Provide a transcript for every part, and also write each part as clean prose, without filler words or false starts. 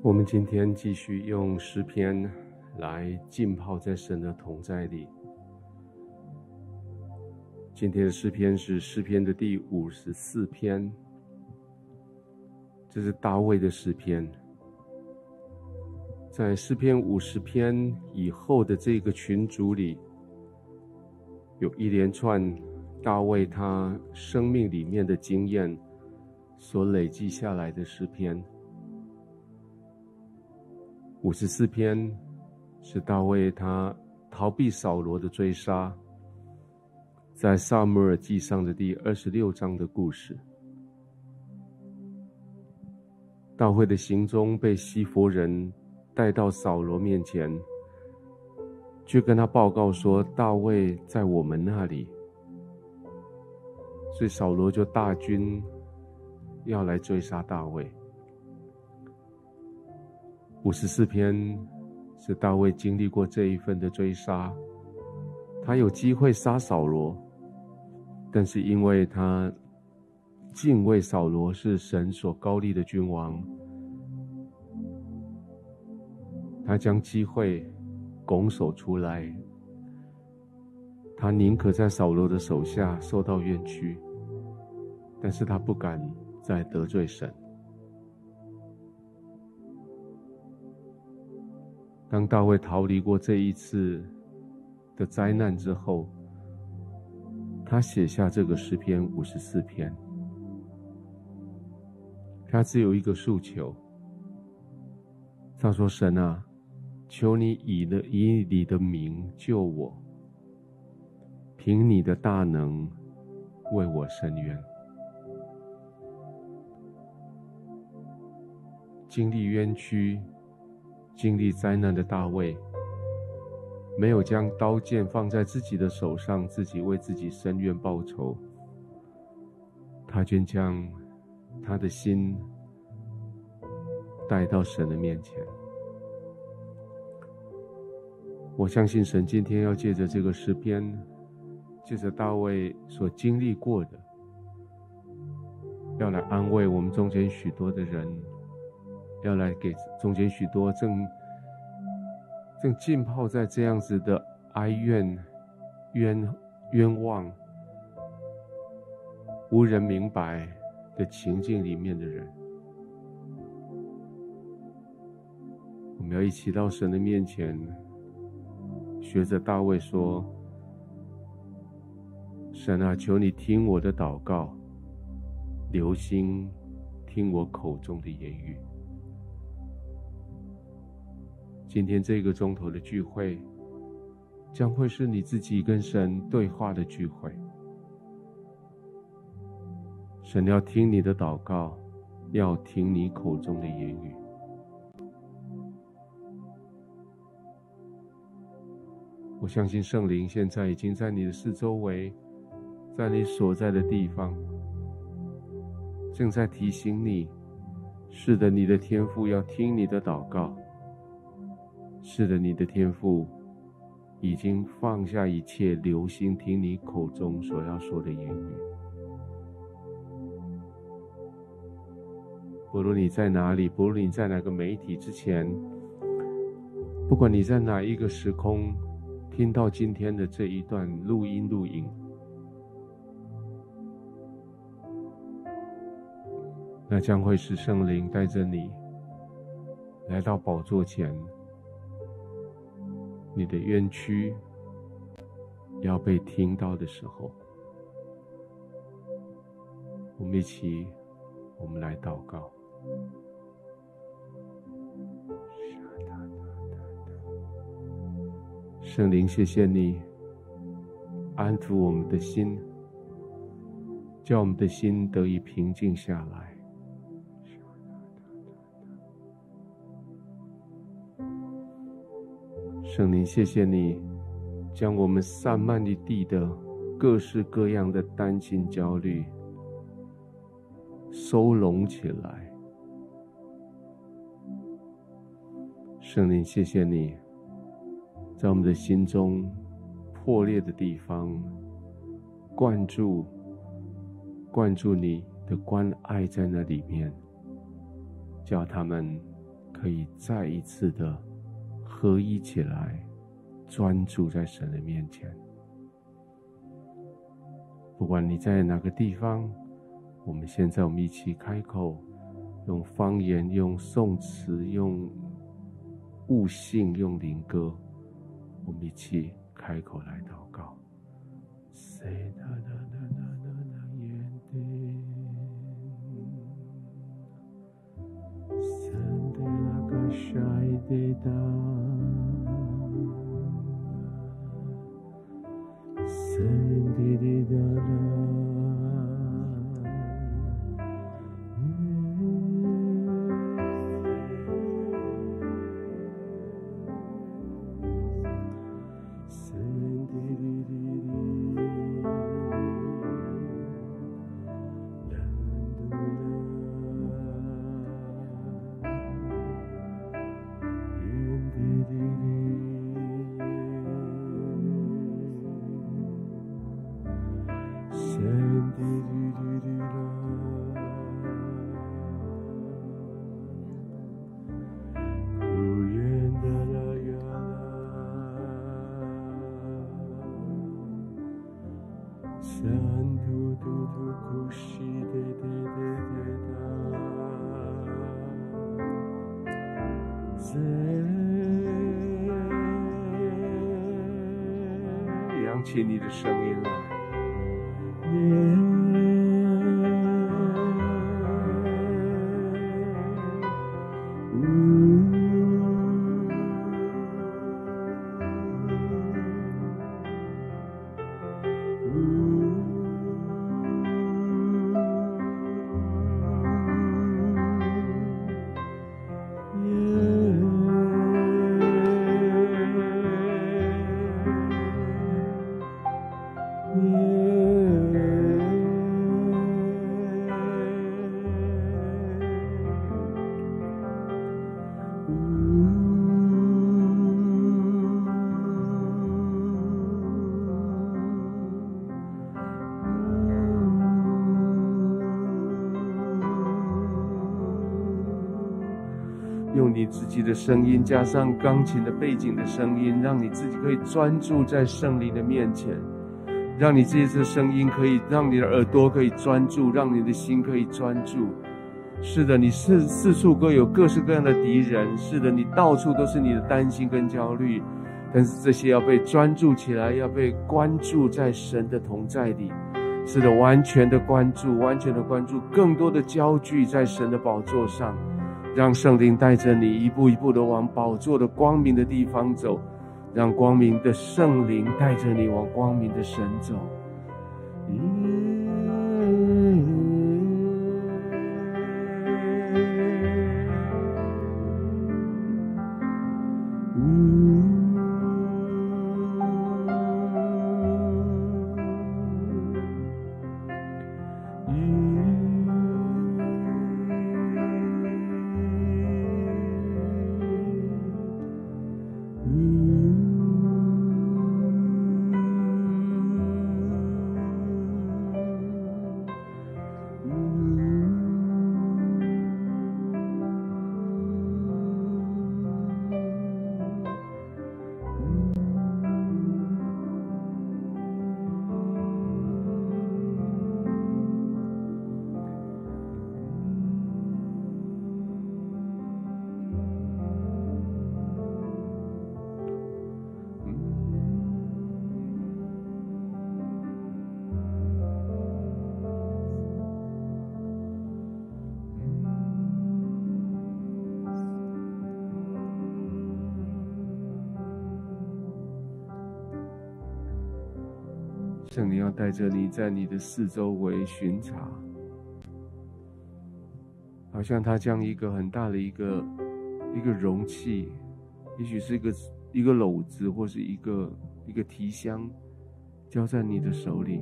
我们今天继续用诗篇来浸泡在神的同在里。今天的诗篇是诗篇的第54篇，这是大卫的诗篇。在诗篇50篇以后的这个群组里，有一连串大卫他生命里面的经验所累积下来的诗篇。54篇是大卫他逃避扫罗的追杀，在撒母耳记上的第26章的故事。大卫的行踪被西弗人带到扫罗面前，去跟他报告说大卫在我们那里，所以扫罗就大军要来追杀大卫。54篇是大卫经历过这一份的追杀，他有机会杀扫罗，但是因为他敬畏扫罗是神所高立的君王，他将机会拱手出来，他宁可在扫罗的手下受到冤屈，但是他不敢再得罪神。当大卫逃离过这一次的灾难之后，他写下这个诗篇54篇。他只有一个诉求，他说：神啊，求你以你的名救我，凭你的大能为我伸冤。经历冤屈经历灾难的大卫，没有将刀剑放在自己的手上，自己为自己伸冤报仇，他便将他的心带到神的面前。我相信神今天要借着这个诗篇，借着大卫所经历过的，要来安慰我们中间许多的人，要来给中间许多正浸泡在这样子的哀怨、冤枉、无人明白的情境里面的人。我们要一起到神的面前，学着大卫说：神啊，求你听我的祷告，留心听我口中的言语。今天这个钟头的聚会，将会是你自己跟神对话的聚会。神要听你的祷告，要听你口中的言语。我相信圣灵现在已经在你的四周围，在你所在的地方，正在提醒你，是的，你的天父要听你的祷告。是的，你的天父已经放下一切，留心听你口中所要说的言语。不论你在哪里，不论你在哪个媒体之前，不管你在哪一个时空听到今天的这一段录音，那将会是圣灵带着你来到宝座前，你的冤屈要被听到的时候。我们来祷告。圣灵，谢谢你安抚我们的心，叫我们的心得以平静下来。圣灵，谢谢你将我们散漫一地的各式各样的担心焦虑收拢起来。圣灵，谢谢你在我们的心中破裂的地方灌注你的关爱在那里面，叫他们可可以再一次的合一起来，专注在神的面前。不管你在哪个地方，我们一起开口，用方言，用颂词，用悟性，用灵歌，我们一起开口来祷告。扬起你的声音来。用你自己的声音加上钢琴的背景的声音，让你自己可以专注在圣灵的面前，让你这次声音可以让你的耳朵可以专注，让你的心可以专注。是的，你四处各有各式各样的敌人，是的，你到处都是你的担心跟焦虑，但是这些要被专注起来，要被关注在神的同在里。是的，完全的关注，完全的关注，更多的焦聚在神的宝座上，让圣灵带着你一步一步的往宝座的光明的地方走，让光明的圣灵带着你往光明的神走。圣灵要带着你在你的四周围巡查，好像他将一个很大的一个容器，也许是一个篓子，或是一个提箱，交在你的手里。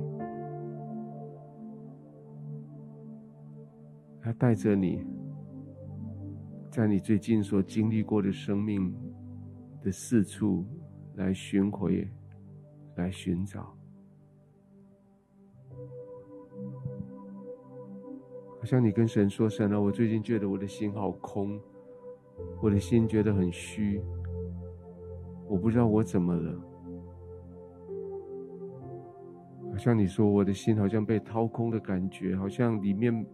他带着你，在你最近所经历过的生命的四处来巡回，来寻找。好像你跟神说，神啊，我最近觉得我的心好空， 我的心觉得很虚，我不知道我怎么了。好像你说我的心好像被掏空的感觉，好像里面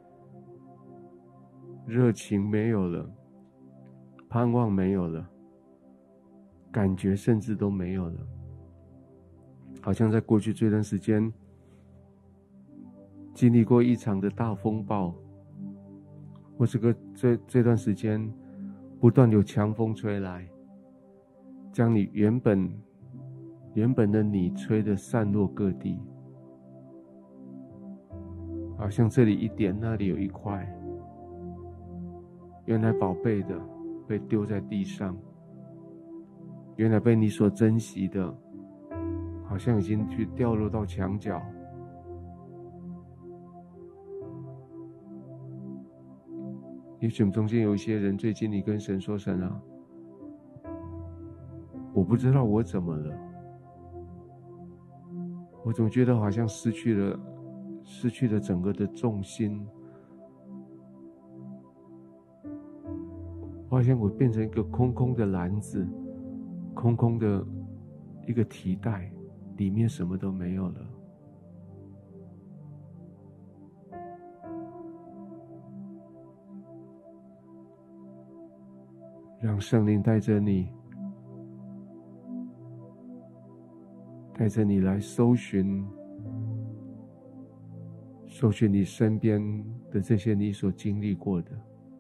热情没有了，盼望没有了，感觉甚至都没有了。好像在过去这段时间经历过一场的大风暴，或是这段时间不断有强风吹来，将你原本的你吹得散落各地，好像这里一点那里有一块，原来宝贝的被丢在地上，原来被你所珍惜的好像已经去掉落到墙角。也许我们中间有一些人，最近你跟神说，神啊，我不知道我怎么了，我总觉得好像失去了整个的重心，好像我变成一个空空的篮子，空空的一个提袋，里面什么都没有了。让圣灵带着你来搜寻你身边的这些你所经历过的，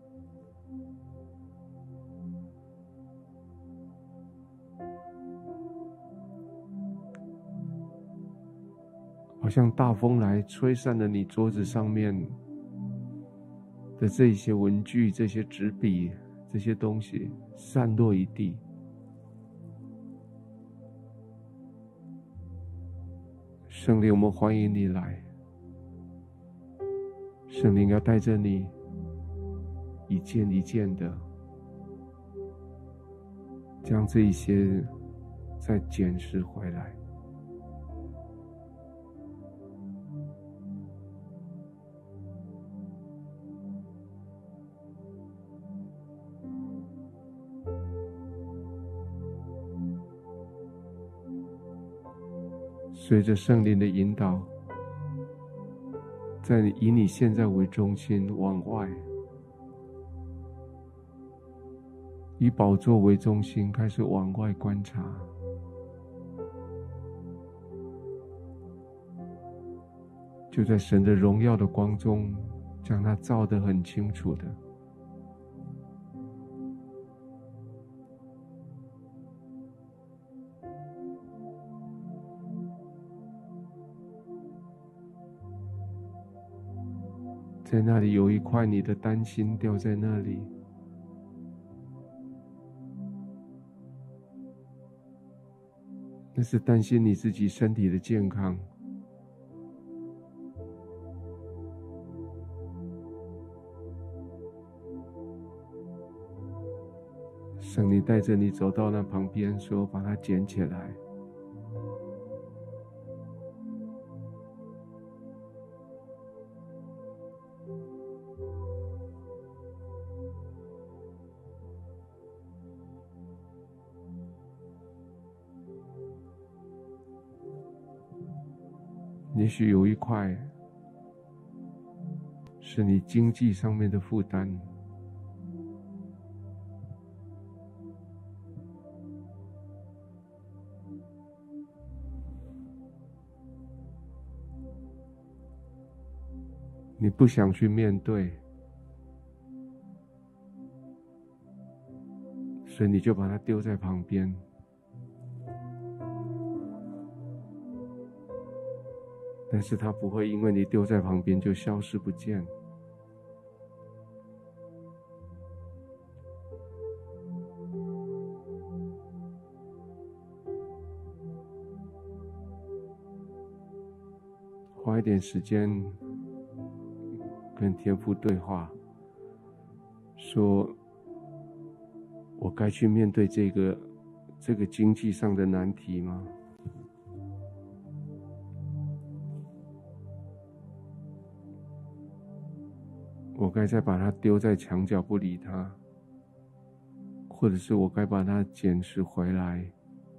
好像大风来吹散了你桌子上面的这些文具、这些纸笔、这些东西，散落一地。圣灵，我们欢迎你来。圣灵要带着你一件一件的将这一些再捡拾回来。随着圣灵的引导，以你现在为中心往外，以宝座为中心开始往外观察，就在神的荣耀的光中，将它照得很清楚的。在那里有一块你的担心掉在那里，那是担心你自己身体的健康。圣灵带着你走到那旁边，说：“把它捡起来。”也许有一块是你经济上面的负担，你不想去面对，所以你就把它丢在旁边。但是它不会因为你丢在旁边就消失不见。花一点时间跟天父对话，说我该去面对这个经济上的难题吗？我该再把它丢在墙角不理它， 或者是我该把它捡拾回来，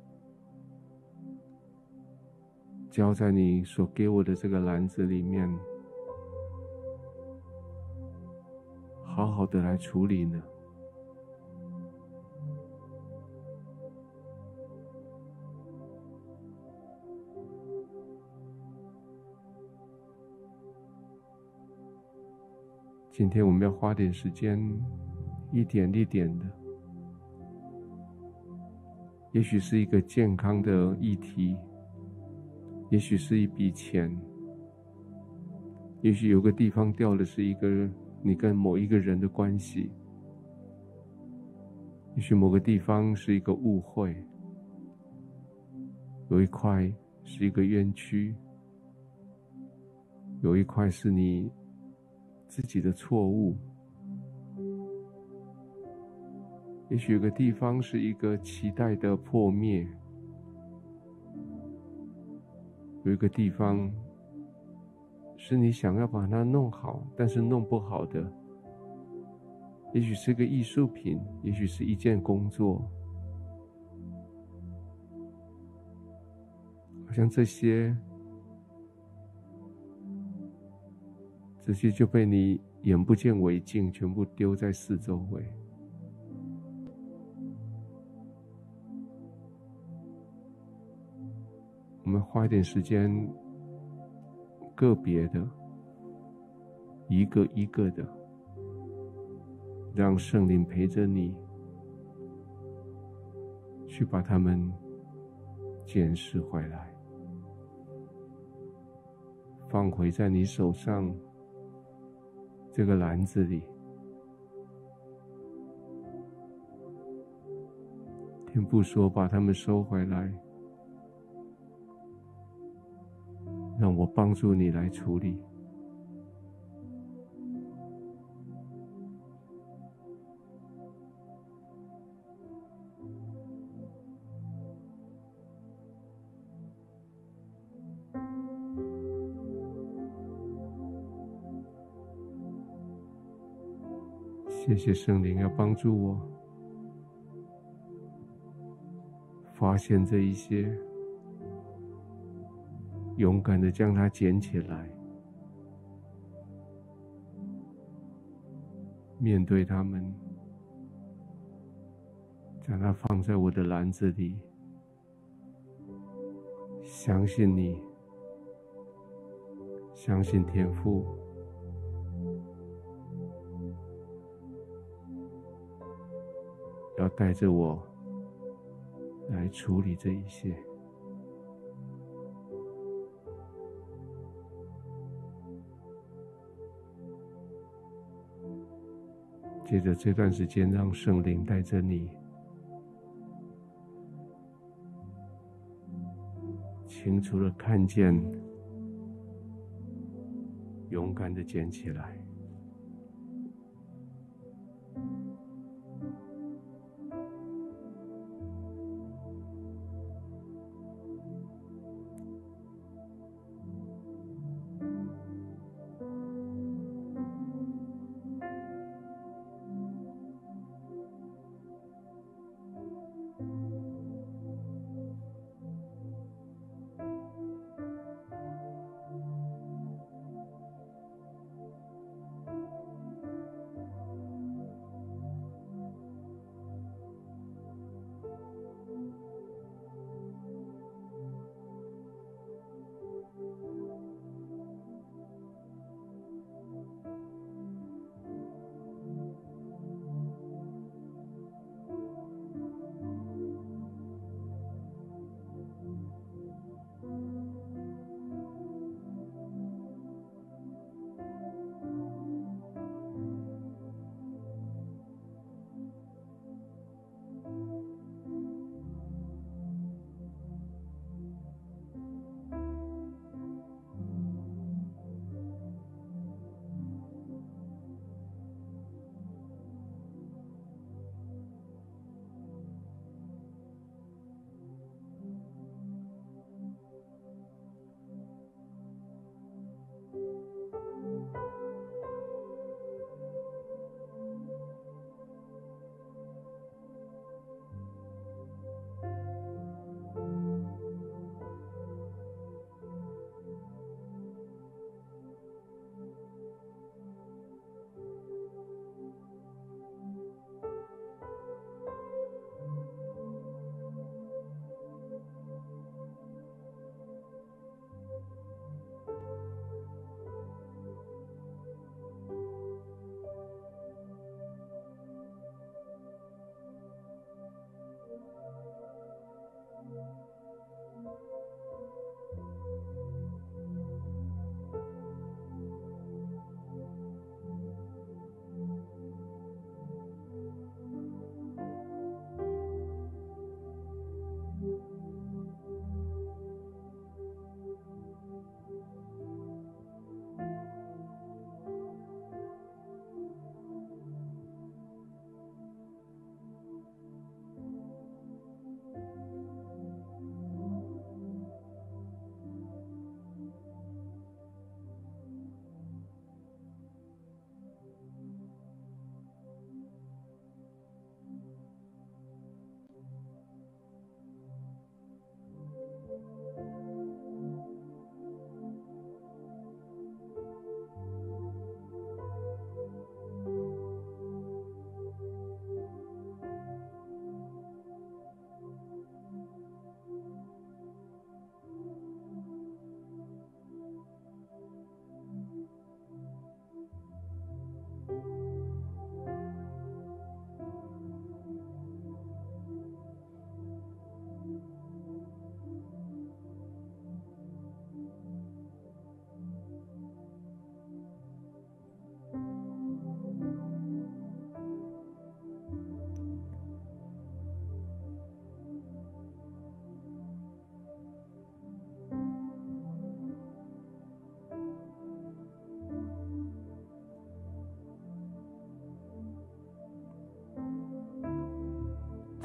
交在你所给我的这个篮子里面，好好的来处理呢？今天我们要花点时间，一点一点的，也许是一个健康的议题，也许是一笔钱，也许有个地方掉的是一个你跟某一个人的关系，也许某个地方是一个误会，有一块是一个冤屈，有一块是你自己的错误，也许有个地方是一个期待的破灭，有一个地方是你想要把它弄好，但是弄不好的，也许是个艺术品，也许是一件工作，好像这些就被你眼不见为净，全部丢在四周围。我们花一点时间，个别的，一个一个的，让圣灵陪着你，去把它们捡拾回来，放回在你手上这个篮子里。天父说，把它们收回来，让我帮助你来处理。谢谢圣灵要帮助我发现这一些，勇敢的将它捡起来，面对它们，将它放在我的篮子里，相信你，相信天父，要带着我来处理这一切。接着这段时间，让圣灵带着你，清楚地看见，勇敢地捡起来。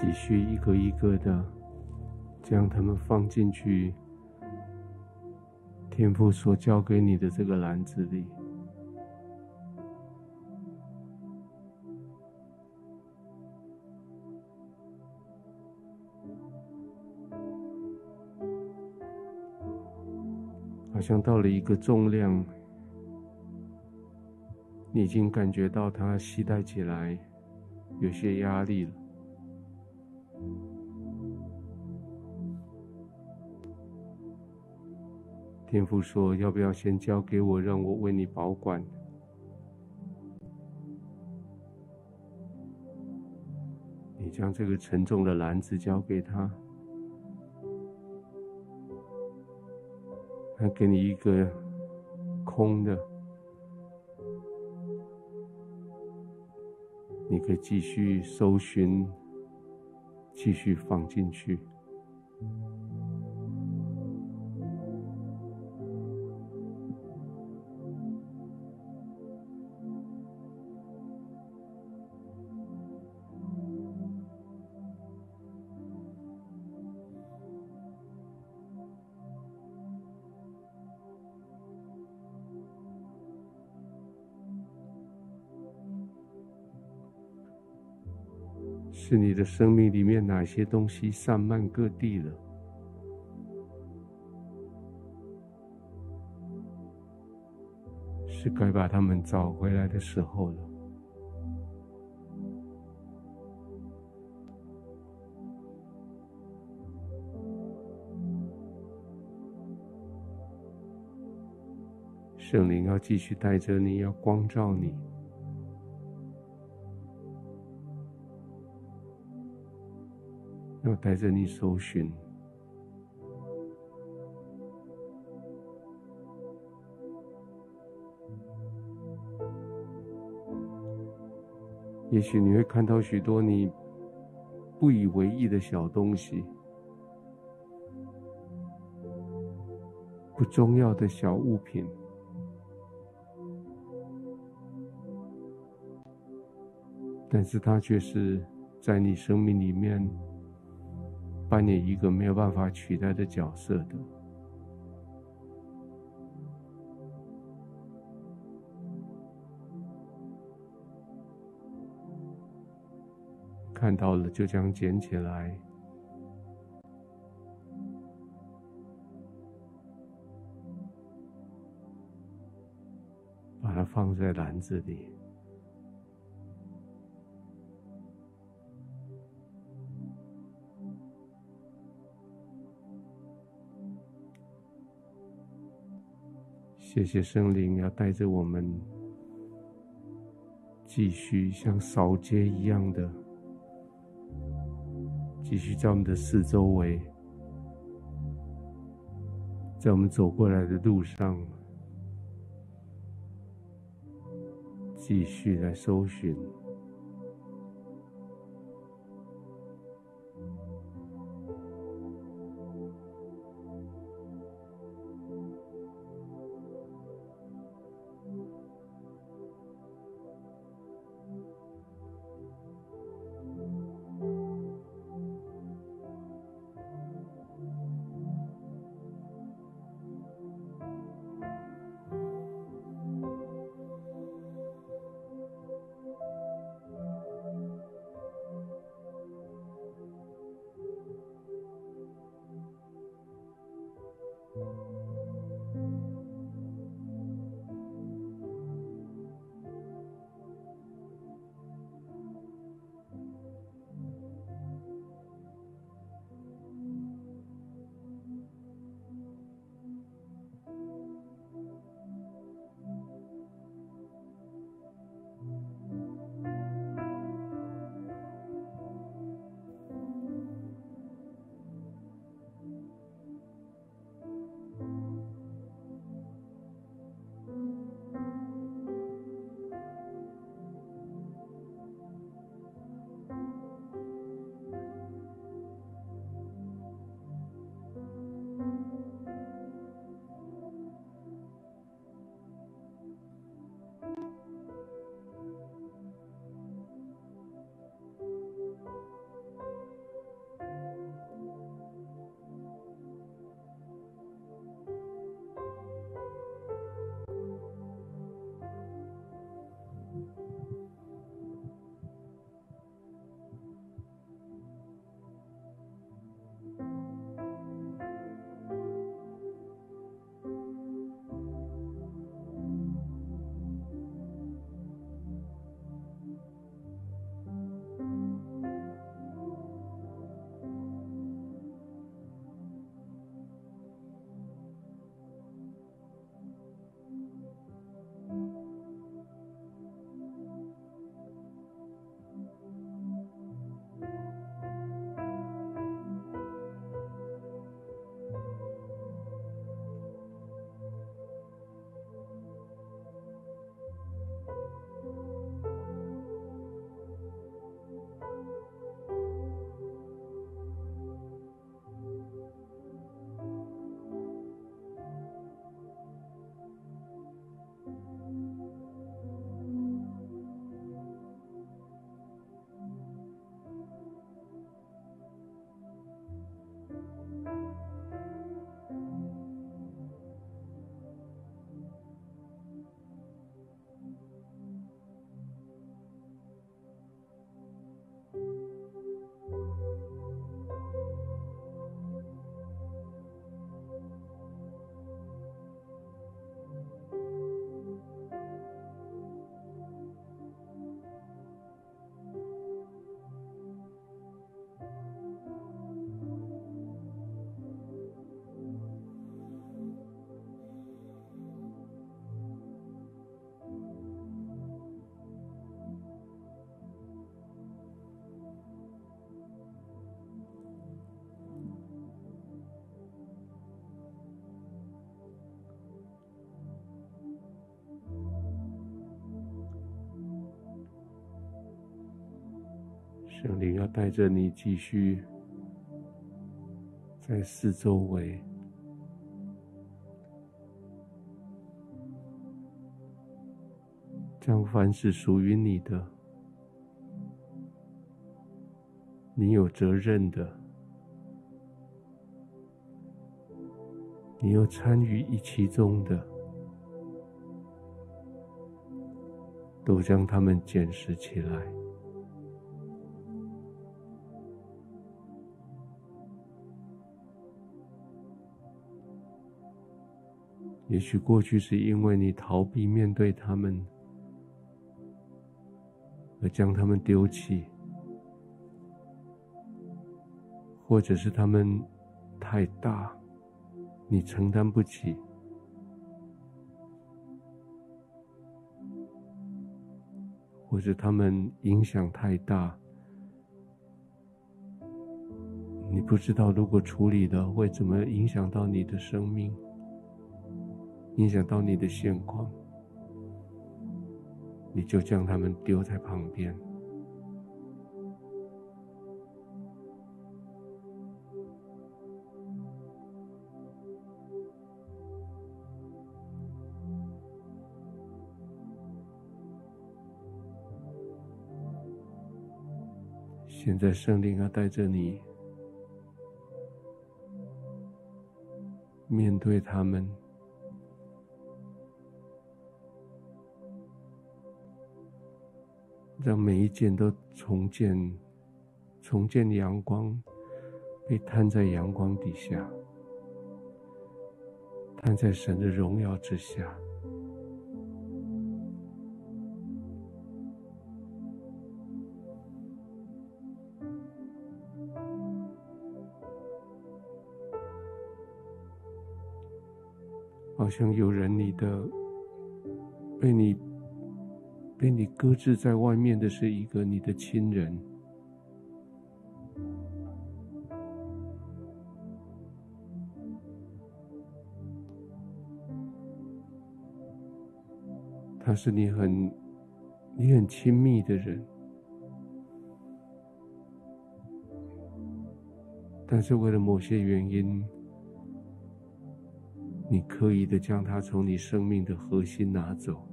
继续一个一个的将它们放进去天父所交给你的这个篮子里。好像到了一个重量，你已经感觉到它携带起来有些压力了。天父说：“要不要先交给我，让我为你保管？”你将这个沉重的篮子交给他，他给你一个空的，你可以继续搜寻，继续放进去。是你的生命里面哪些东西散漫各地了？是该把它们找回来的时候了。圣灵要继续带着你，要光照你。要带着你搜寻，也许你会看到许多你不以为意的小东西，不重要的小物品，但是它却是在你生命里面扮演一个没有办法取代的角色的。看到了就将捡起来，把它放在篮子里。谢谢圣灵，要带着我们继续像扫街一样的，继续在我们的四周围，在我们走过来的路上，继续来搜寻。 圣灵要带着你继续在四周围，将凡是属于你的，你有责任的，你有参与其中的，都将它们捡拾起来。也许过去是因为你逃避面对他们，而将他们丢弃，或者是他们太大，你承担不起，或者他们影响太大，你不知道如果处理了会怎么影响到你的生命，影响到你的现况，你就将他们丢在旁边。现在圣灵要带着你面对他们，让每一件都重见阳光，被摊在阳光底下，摊在神的荣耀之下。好像有人被你搁置在外面的是一个你的亲人，他是你很亲密的人，但是为了某些原因，你刻意的将他从你生命的核心拿走。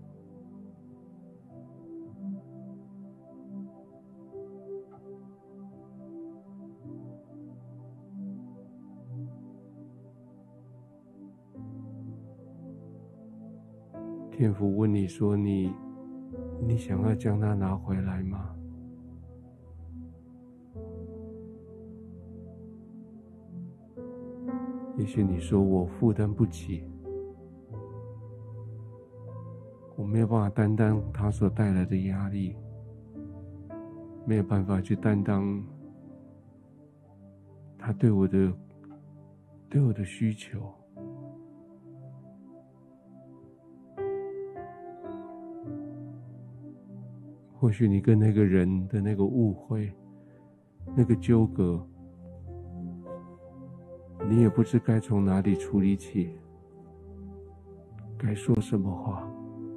天父问你说，你想要将他拿回来吗？也许你说我负担不起，我没有办法担当他所带来的压力，没有办法去担当他对我的需求。或许你跟那个人的那个误会，那个纠葛，你也不知该从哪里处理起，该说什么话。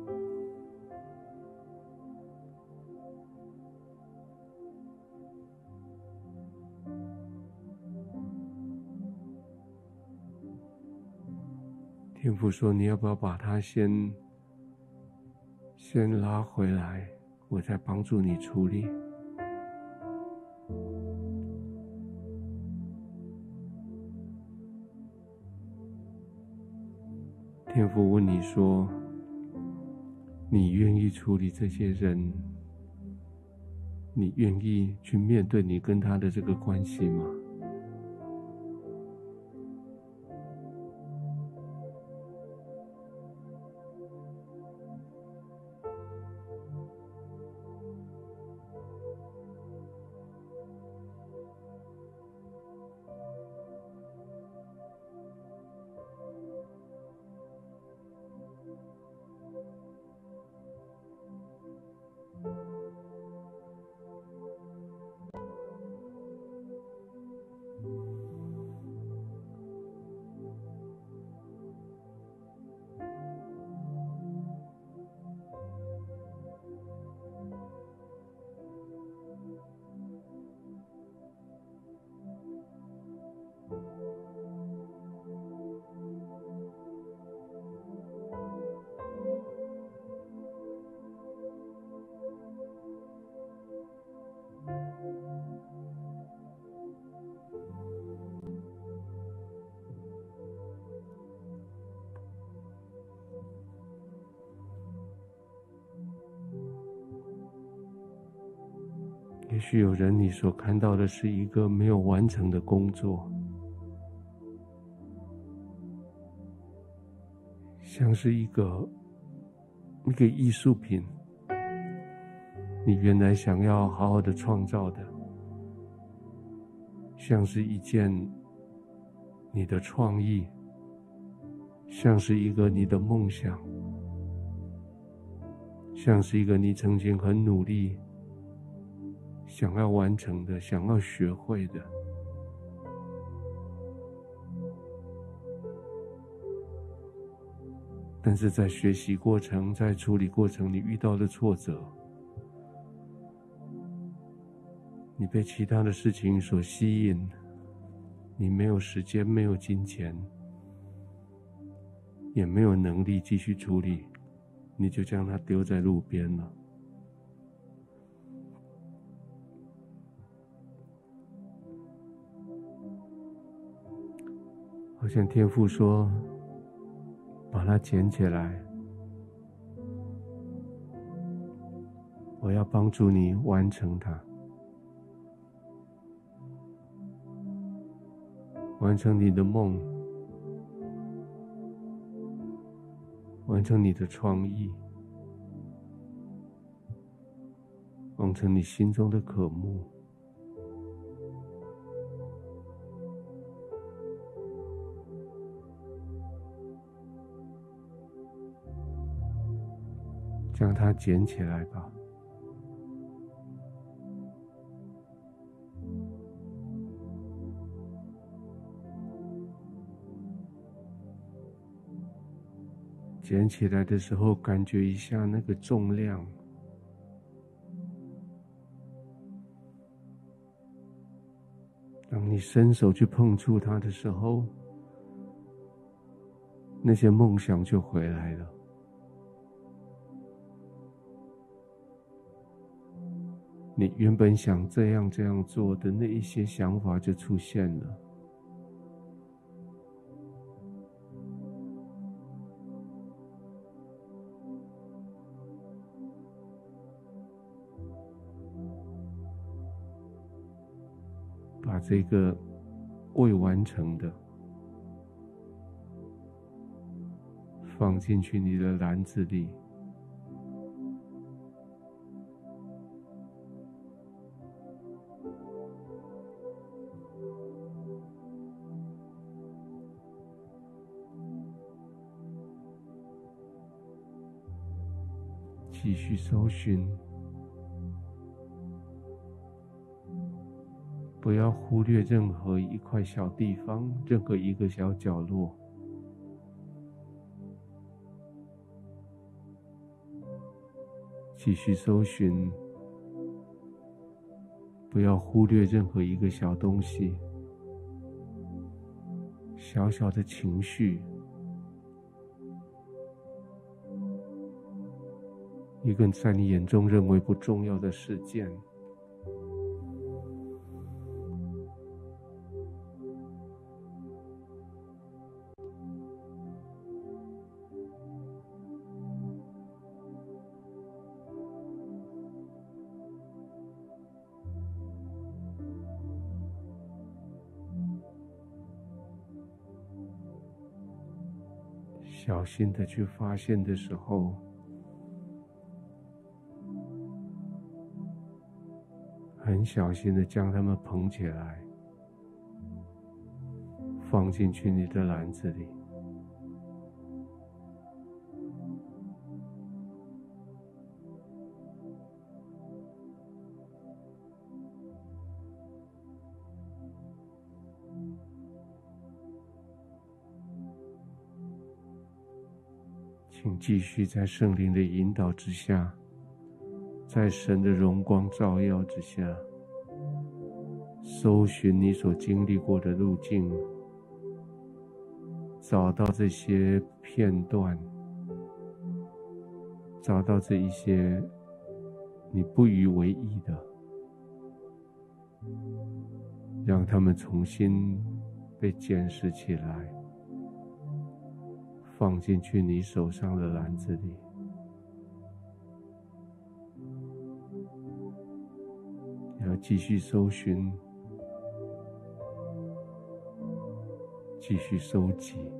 天父说，你要不要把他先拉回来，我再帮助你处理。天父问你说，你愿意处理这些人？你愿意去面对你跟他的这个关系吗？ 也许有人你所看到的是一个没有完成的工作，像是一个艺术品，你原来想要好好的创造的，像是一件你的创意，像是一个你的梦想，像是一个你曾经很努力想要完成的，想要学会的。但是在学习过程，在处理过程，你遇到的挫折，你被其他的事情所吸引，你没有时间，没有金钱，也没有能力继续处理，你就将它丢在路边了。好像天父说，把它捡起来，我要帮助你完成它，完成你的梦，完成你的创意，完成你心中的渴慕。将它捡起来吧。捡起来的时候，感觉一下那个重量，当你伸手去碰触它的时候，那些梦想就回来了。你原本想这样做的那一些想法就出现了。把这个未完成的放进去你的篮子里，继续搜寻，不要忽略任何一块小地方，任何一个小角落。继续搜寻，不要忽略任何一个小东西，小小的情绪，一个在你眼中认为不重要的事件。小心的去发现的时候，很小心的将它们捧起来，放进去你的篮子里。请继续在圣灵的引导之下，在神的荣光照耀之下，搜寻你所经历过的路径，找到这些片段，找到这一些你不以为意的，让他们重新被检视起来，放进去你手上的篮子里。 继续搜寻，继续收集。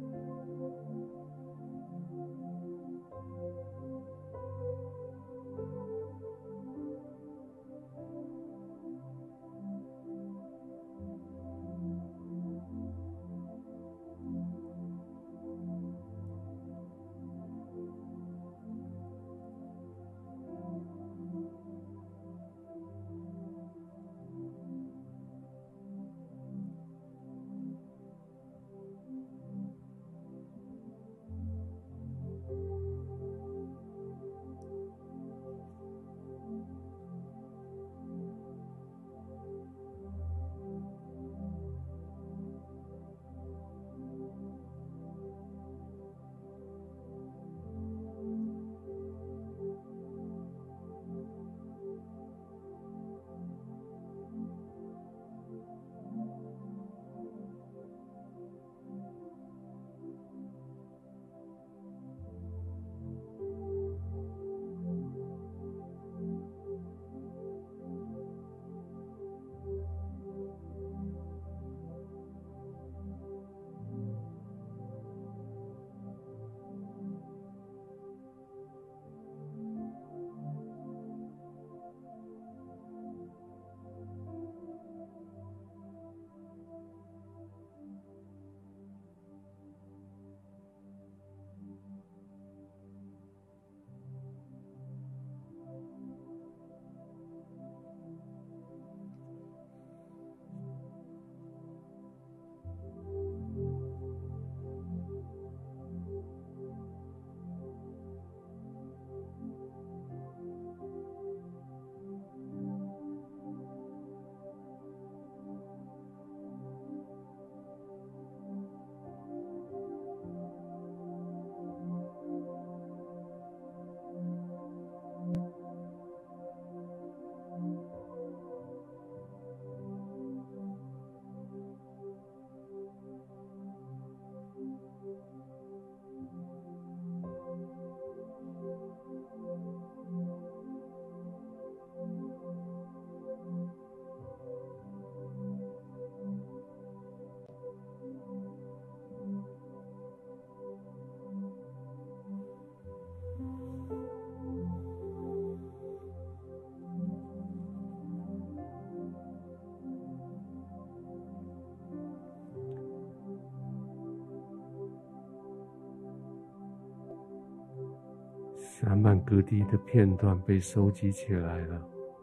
散满各地的片段被收集起来了。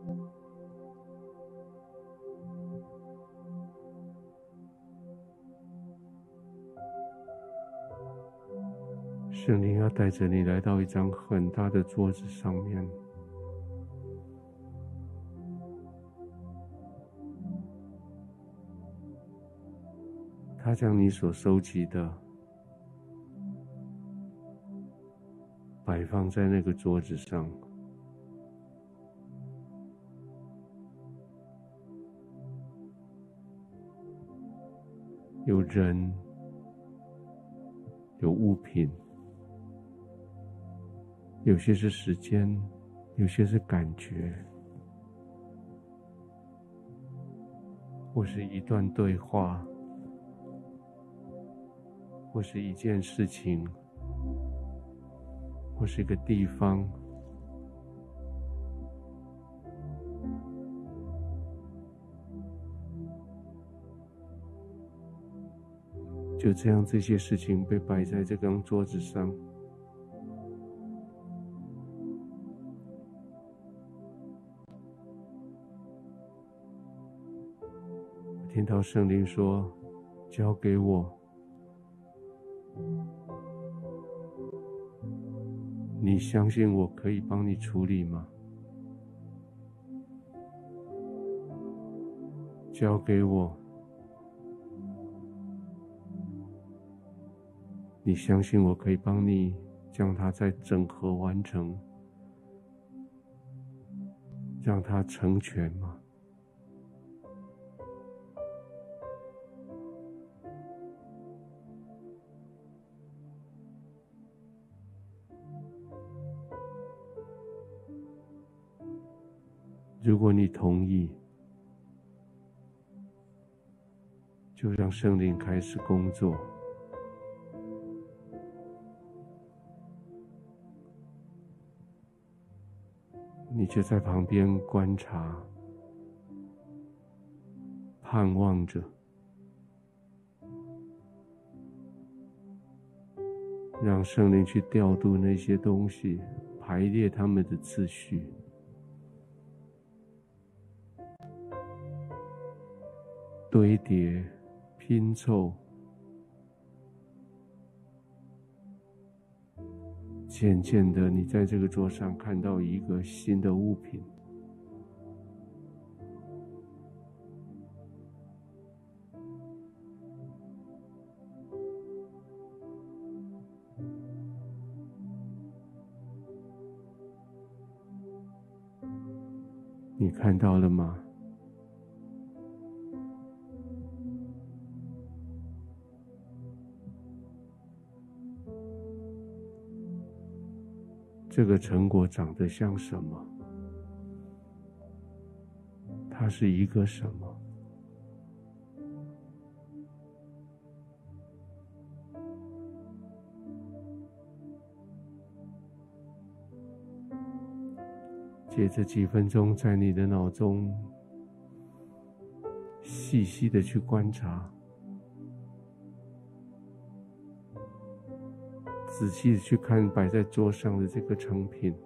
圣灵要带着你来到一张很大的桌子上面，他将你所收集的摆放在那个桌子上，有人，有物品，有些是时间，有些是感觉，或是一段对话，或是一件事情，或是一个地方。就这样，这些事情被摆在这张桌子上。我听到圣灵说：“交给我。”你相信我可以帮你处理吗？交给我。你相信我可以帮你将它再整合完成，让它成全吗？如果你同意， 就让圣灵开始工作。你就在旁边观察，盼望着，让圣灵去调度那些东西，排列他们的次序。堆叠、拼凑，渐渐的，你在这个桌上看到一个新的物品。你看到了吗？这个成果长得像什么？它是一个什么？借着几分钟，在你的脑中细细的去观察，仔细的去看摆在桌上的这个成品。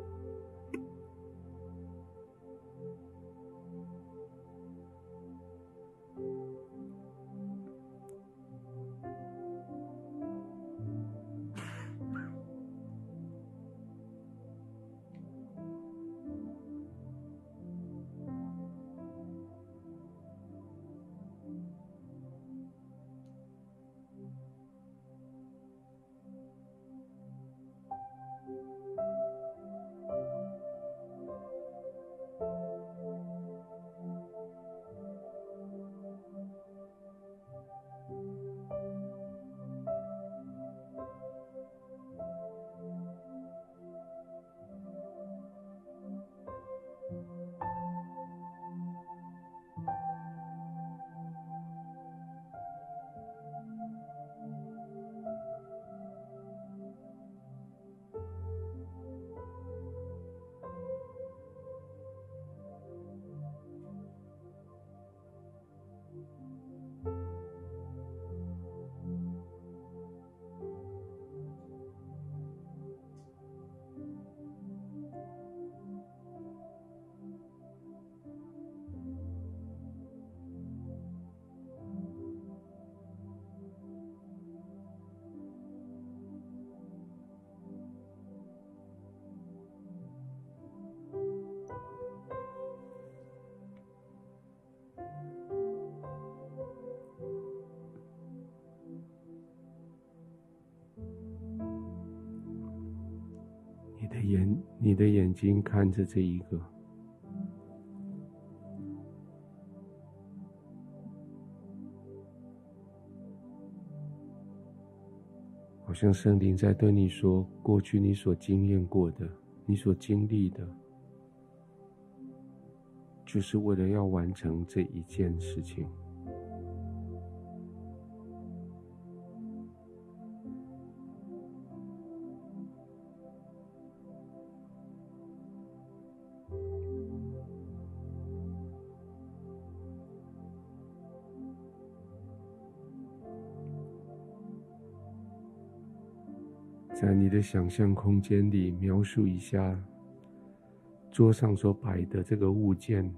你的眼睛看着这一个，好像圣灵在对你说，过去你所经验过的，你所经历的，就是为了要完成这一件事情。在你的想象空间里描述一下桌上所摆的这个物件，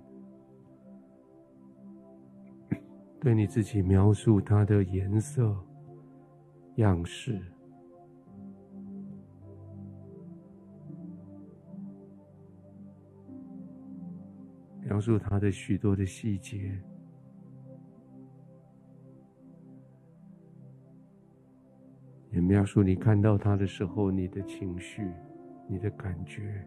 对你自己描述它的颜色、样式，描述它的许多的细节。也描述你看到它的时候，你的情绪，你的感觉。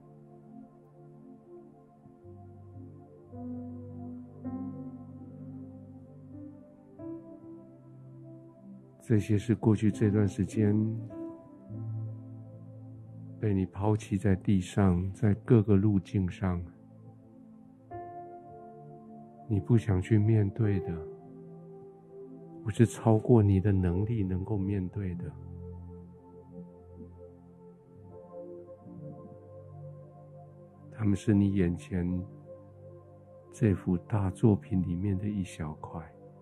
这些是过去这段时间被你抛弃在地上，在各个路径上，你不想去面对的， 不是超过你的能力能够面对的。他们是你眼前这幅大作品里面的一小块。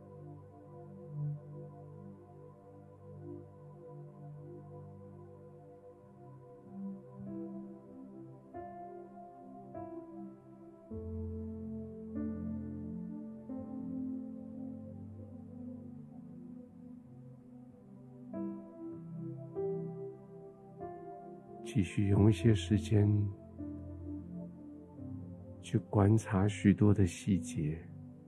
继续用一些时间去观察许多的细节，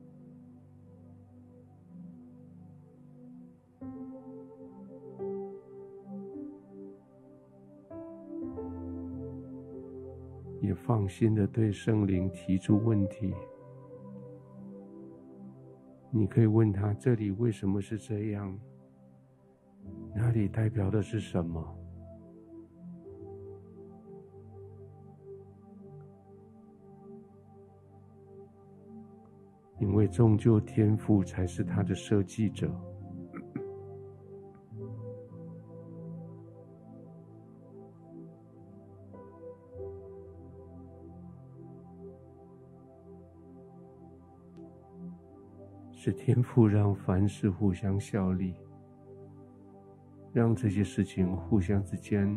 也放心的对圣灵提出问题。你可以问他，这里为什么是这样？那里代表的是什么？因为终究天父才是他的设计者。是天父让凡事互相效力，让这些事情互相之间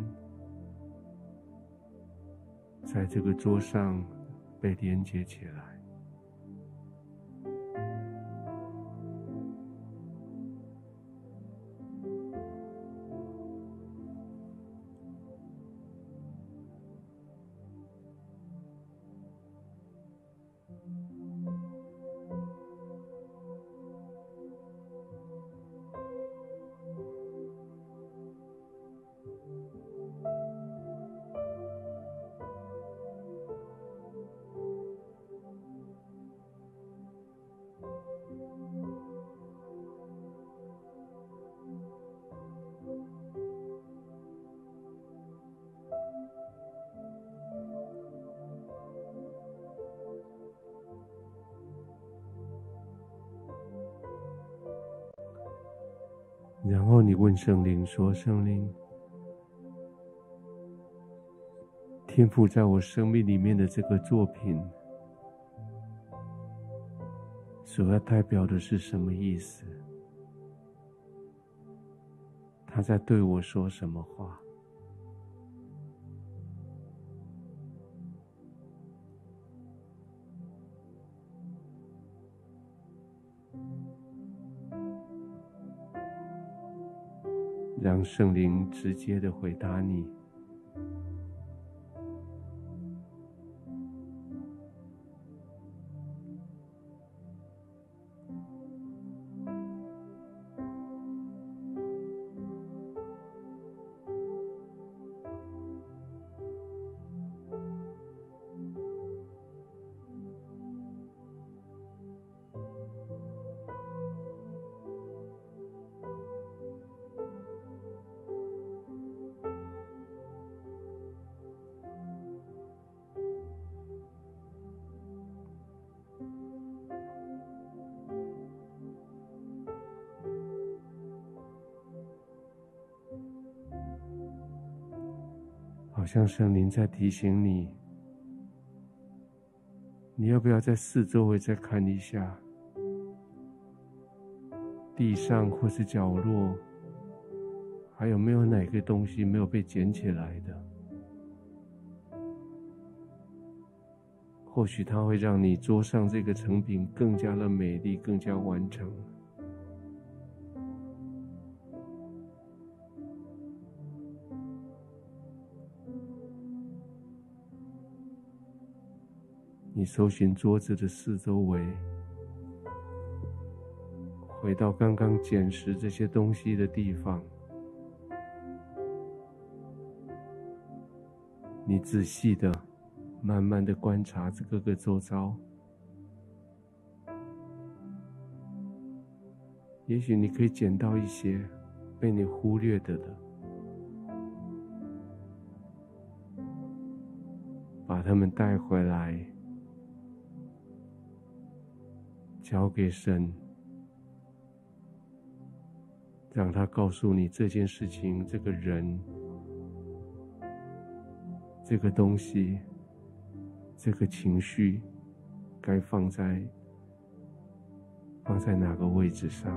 在这个桌上被连接起来。然后你问圣灵说，圣灵，天父在我生命里面的这个作品所要代表的是什么意思？他在对我说什么话？让圣灵直接的回答你。好像圣灵在提醒你，你要不要在四周围再看一下，地上或是角落，还有没有哪个东西没有被捡起来的？或许它会让你桌上这个成品更加的美丽，更加完整。你搜寻桌子的四周围，回到刚刚捡拾这些东西的地方，你仔细的、慢慢的观察这各个周遭。也许你可以捡到一些被你忽略的，把它们带回来，交给神， 让他告诉你这件事情、这个人、这个东西、这个情绪该放在哪个位置上。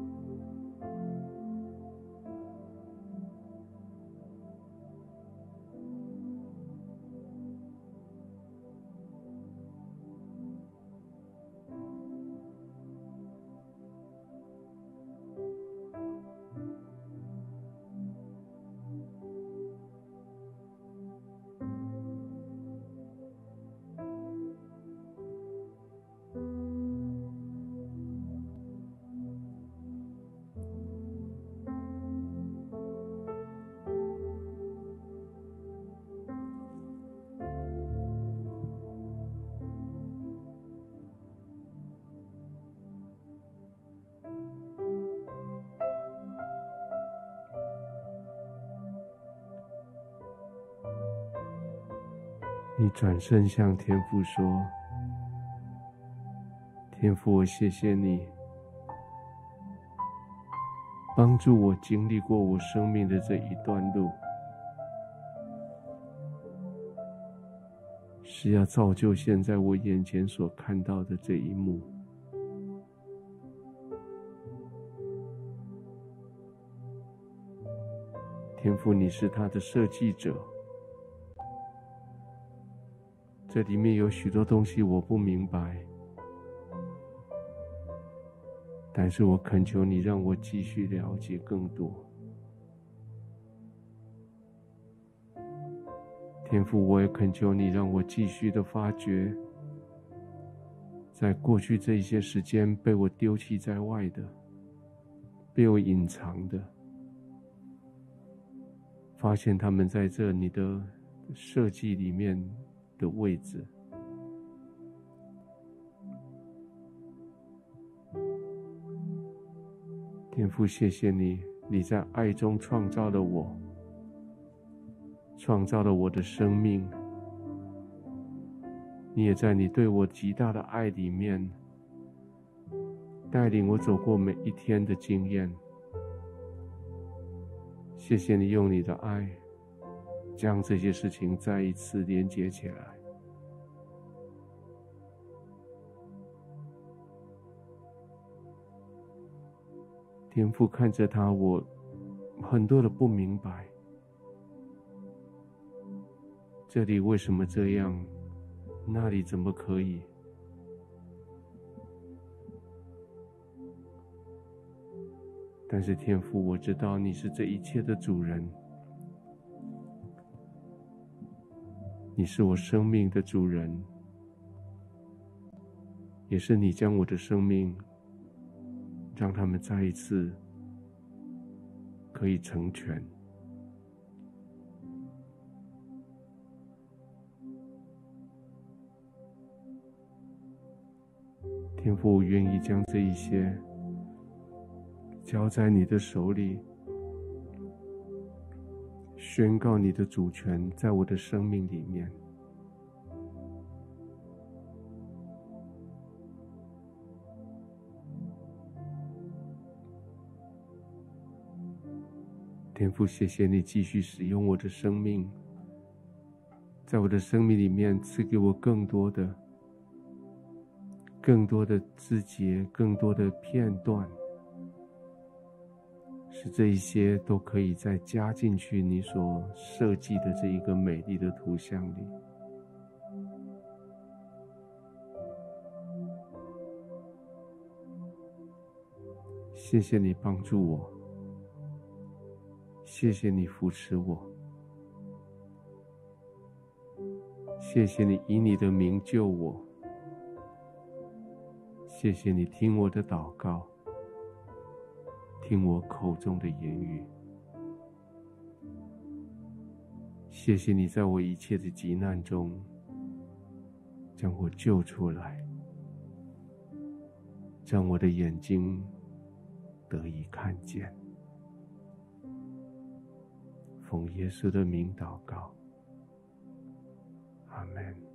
你转身向天父说：天父，我谢谢你帮助我经历过我生命的这一段路，是要造就现在我眼前所看到的这一幕。天父，你是他的设计者，这里面有许多东西我不明白，但是我恳求你让我继续了解更多。天父，我也恳求你让我继续的发掘，在过去这一些时间被我丢弃在外的，被我隐藏的，发现他们在这你的设计里面的位置。天父，谢谢你，你在爱中创造了我，创造了我的生命。你也在你对我极大的爱里面，带领我走过每一天的经验。谢谢你用你的爱，将这些事情再一次连接起来。天父，看着他，我很多的不明白，这里为什么这样，那里怎么可以？但是天父，我知道你是这一切的主人，你是我生命的主人，也是你将我的生命让他们再一次可以成全。天父，我愿意将这一些交在你的手里，宣告你的主权在我的生命里面。天父，谢谢你继续使用我的生命，在我的生命里面赐给我更多的枝节，更多的片段，使这一些都可以再加进去你所设计的这一个美丽的图像里。谢谢你帮助我，谢谢你扶持我，谢谢你以你的名救我，谢谢你听我的祷告，听我口中的言语。谢谢你在我一切的急难中将我救出来，让我的眼睛得以看见。奉耶稣的名祷告，阿们。